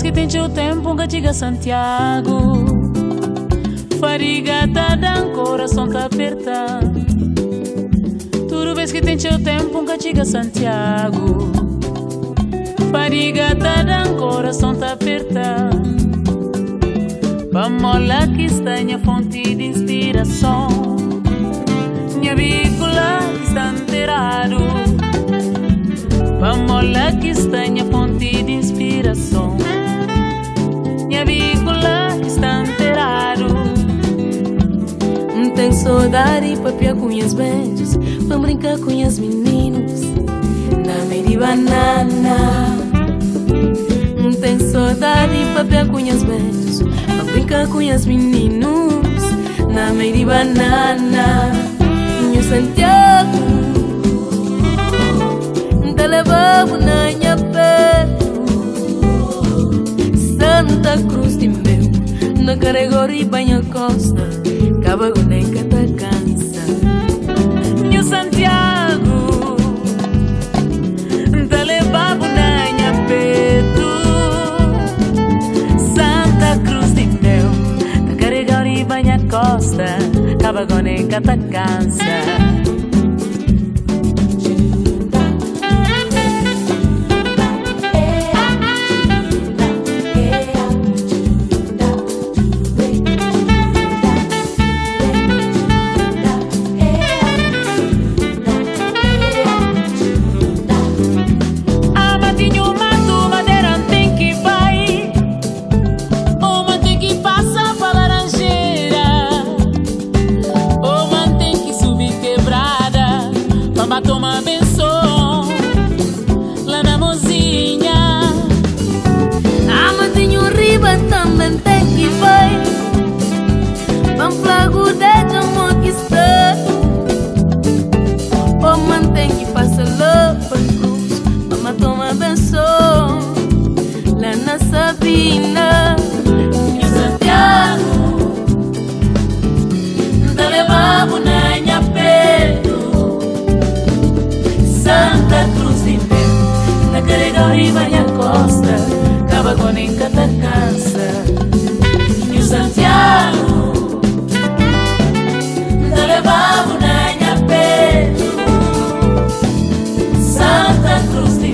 que tem teu tempo, nunca chega Santiago. Fariga tá dando, coração tá apertando. Tudo vez que tem teu tempo, nunca chega Santiago. Fariga tá dando, coração tá apertando. Vamos lá que está minha fonte de inspiração. Minha vícula está enterrado. Vamos lá que está minha fonte de inspiração. Minha vícula está enterrado. Não tem saudade pra piar com as beijos, pra brincar com as meninos na meia de banana. Não tem saudade pra piar com as beijos, pra brincar com as meninos na meia de banana. Minha Santiago te levava na minha peito. Santa Cruz de meu, na Caregori banha costa, Cavago nem cata cansa. Minha Santiago te levava na minha peito. Santa Cruz de meu, na Caregori banha costa, Cavago nem cata cansa. Toma benção lá na mozinha. Amadinho riba também tem que vai. Vamos flago de amor que está. O mantém que passa lá para cruz. Vamos tomar benção lá na Sabina. Minha Santiago te levava na minha peito. Santa Cruz de meu, na Caregori banha costa, Cavago nem cata cansa. E o Santiago te levava na minha peito. Santa Cruz de